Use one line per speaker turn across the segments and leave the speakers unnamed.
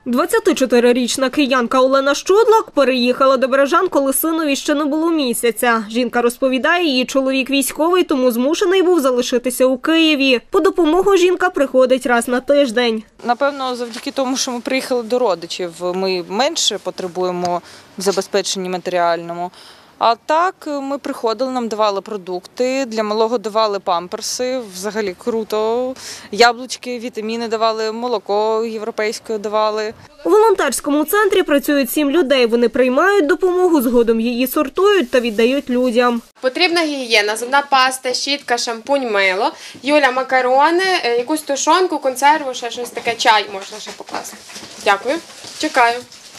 24-річна киянка Олена Щудлак переїхала до Бережан, коли синові ще не було місяця. Жінка розповідає, її чоловік військовий, тому змушений був залишитися у Києві. По допомогу жінка приходить раз на тиждень.
Напевно, завдяки тому, що ми приїхали до родичів, ми менше потребуємо в забезпеченні матеріальному. А так, ми приходили, нам давали продукти, для малого давали памперси, взагалі круто, яблучки, вітаміни давали, молоко європейське давали.
У волонтерському центрі працюють 7 людей. Вони приймають допомогу, згодом її сортують та віддають людям.
Потрібна гігієна, зубна паста, щітка, шампунь, мило. Юля, макарони, якусь тушонку, консерву, ще щось таке, чай можна ще покласти. Дякую, чекаю.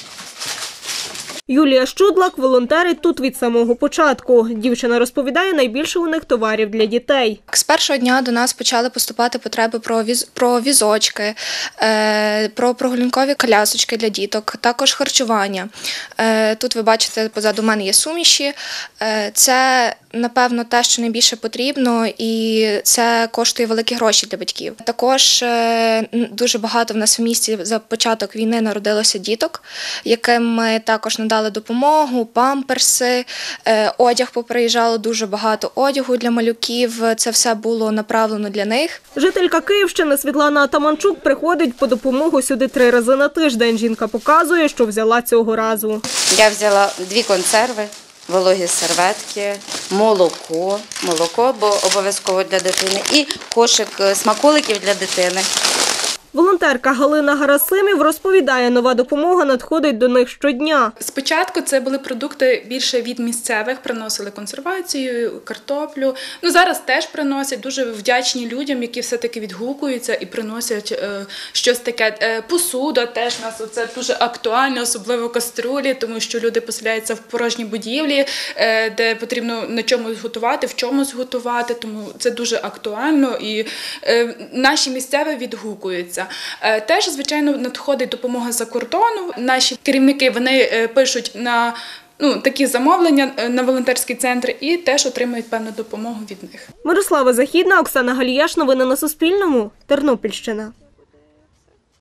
Юлія Щудлак волонтерить тут від самого початку. Дівчина розповідає, найбільше у них товарів для дітей.
З першого дня до нас почали поступати потреби про візочки, про прогулянкові колясочки для діток, також харчування. Тут ви бачите, позаду мене є суміші. Це, напевно, те, що найбільше потрібно, і це коштує великі гроші для батьків. Також дуже багато в нас в місті за початок війни народилося діток, яким ми також надали допомогу, памперси, одяг поприїжджало, дуже багато одягу для малюків, це все було направлено для них.
Жителька Київщини Світлана Атаманчук приходить по допомогу сюди 3 рази на тиждень. Жінка показує, що взяла цього разу.
Я взяла 2 консерви, вологі серветки, молоко, бо обов'язково для дитини, і кошик смаколиків для дитини.
Волонтерка Галина Гарасимів розповідає, нова допомога надходить до них щодня.
Спочатку це були продукти більше від місцевих, приносили консервацію, картоплю. Зараз теж приносять, дуже вдячні людям, які все-таки відгукуються і приносять щось таке. Посуда теж у нас це дуже актуально, особливо каструлі, тому що люди поселяються в порожній будівлі, де потрібно на чомусь готувати, в чомусь готувати, тому це дуже актуально і наші місцеві відгукуються. Теж, звичайно, надходить допомога за кордону. Наші керівники, вони пишуть на такі замовлення на волонтерський центр і теж отримують певну допомогу від них.
Мирослава Західна, Оксана Галіяш. Новини на Суспільному. Тернопільщина.